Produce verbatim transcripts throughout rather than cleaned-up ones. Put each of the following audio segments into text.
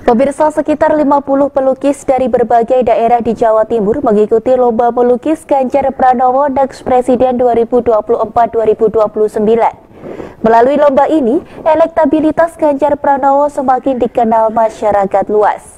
Pemirsa, sekitar lima puluh pelukis dari berbagai daerah di Jawa Timur mengikuti lomba melukis Ganjar Pranowo Next Presiden dua ribu dua puluh empat - dua ribu dua puluh sembilan. Melalui lomba ini, elektabilitas Ganjar Pranowo semakin dikenal masyarakat luas.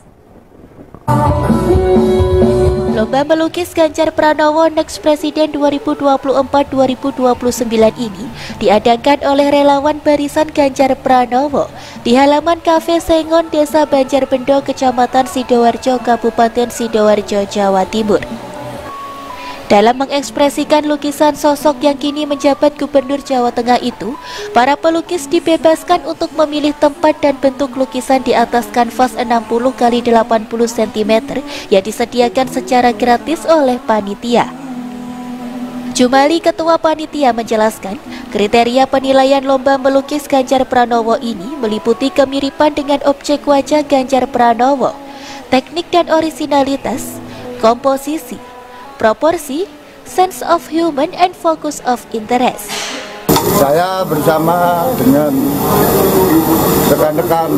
Lomba melukis Ganjar Pranowo Next Presiden dua ribu dua puluh empat - dua ribu dua puluh sembilan ini diadakan oleh relawan Barisan Ganjar Pranowo di halaman Kafe Sengon, Desa Banjarbendo, Kecamatan Sidoarjo, Kabupaten Sidoarjo, Jawa Timur. Dalam mengekspresikan lukisan sosok yang kini menjabat Gubernur Jawa Tengah itu, para pelukis dibebaskan untuk memilih tempat dan bentuk lukisan di atas kanvas enam puluh kali delapan puluh sentimeter yang disediakan secara gratis oleh panitia. Jumali, ketua panitia, menjelaskan kriteria penilaian lomba melukis Ganjar Pranowo ini meliputi kemiripan dengan objek wajah Ganjar Pranowo, teknik dan orisinalitas, komposisi, proporsi, sense of human, and focus of interest. Saya bersama dengan rekan-rekan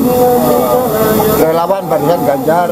relawan Barisan Ganjar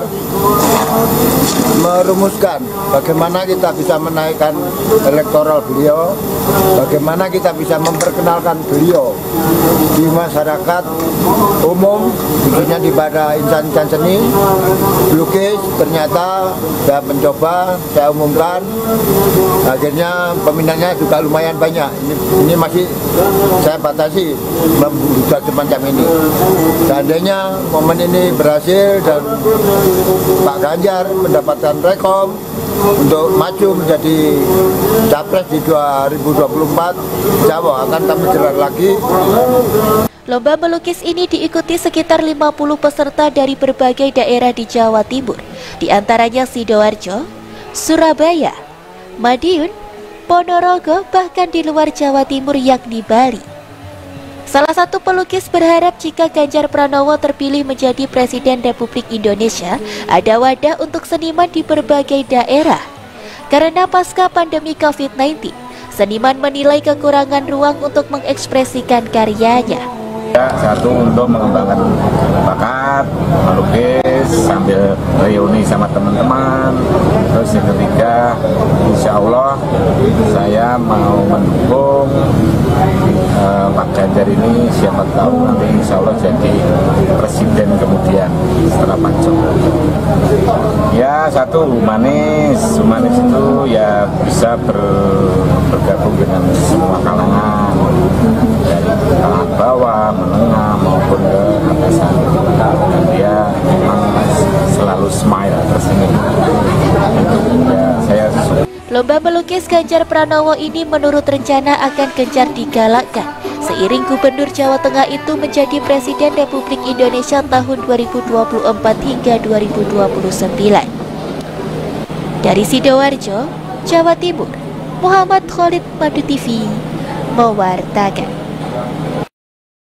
merumuskan bagaimana kita bisa menaikkan elektoral beliau, bagaimana kita bisa memperkenalkan beliau di masyarakat umum, khususnya di pada insan-insan seni, pelukis. Ternyata saya mencoba, saya umumkan, akhirnya peminatnya juga lumayan banyak. Ini, ini masih saya batasi membuka semacam ini. Seandainya momen ini berhasil dan Pak Ganjar mendapatkan rekom untuk maju menjadi capres di dua ribu dua puluh empat, Jawa akan kami gelar lagi. Lomba melukis ini diikuti sekitar lima puluh peserta dari berbagai daerah di Jawa Timur, di antaranya Sidoarjo, Surabaya, Madiun, Ponorogo, bahkan di luar Jawa Timur yakni Bali. Salah satu pelukis berharap jika Ganjar Pranowo terpilih menjadi Presiden Republik Indonesia, ada wadah untuk seniman di berbagai daerah. Karena pasca pandemi COVID sembilan belas, seniman menilai kekurangan ruang untuk mengekspresikan karyanya. Ya, satu untuk mengembangkan bakat melukis sambil reuni sama teman-teman. Terus yang ketiga, insya Allah saya mau mendukung uh, Pak Ganjar ini, siapa tahu nanti insya Allah jadi presiden kemudian setelah Pak Jokowi. Ya, satu humanis, humanis itu ya bisa ber, bergabung dengan semua kalangan, dari kalangan bawah, menengah maupun ke atasan. Dan dia memang selalu smile, tersenyum. Ya, saya suka. Lomba melukis Ganjar Pranowo ini menurut rencana akan gencar digalakkan seiring Gubernur Jawa Tengah itu menjadi Presiden Republik Indonesia tahun dua ribu dua puluh empat hingga dua ribu dua puluh sembilan. Dari Sidoarjo, Jawa Timur, Muhammad Khalid, Madu T V, mewartakan.